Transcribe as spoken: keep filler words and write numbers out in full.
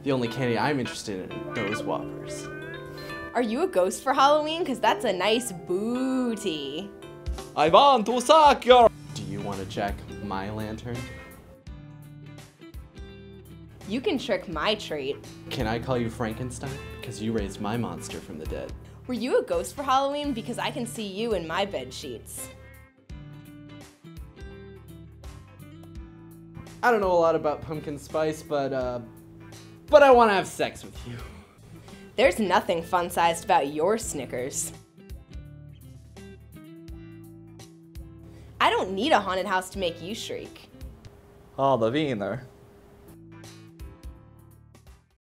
The only candy I'm interested in are those Whoppers. Are you a ghost for Halloween? Because that's a nice booty. I want to suck your... Do you want to check my lantern? You can trick my treat. Can I call you Frankenstein? Because you raised my monster from the dead. Were you a ghost for Halloween? Because I can see you in my bed sheets. I don't know a lot about pumpkin spice, but, uh, but I want to have sex with you. There's nothing fun-sized about your Snickers. I don't need a haunted house to make you shriek. Oh, the wiener.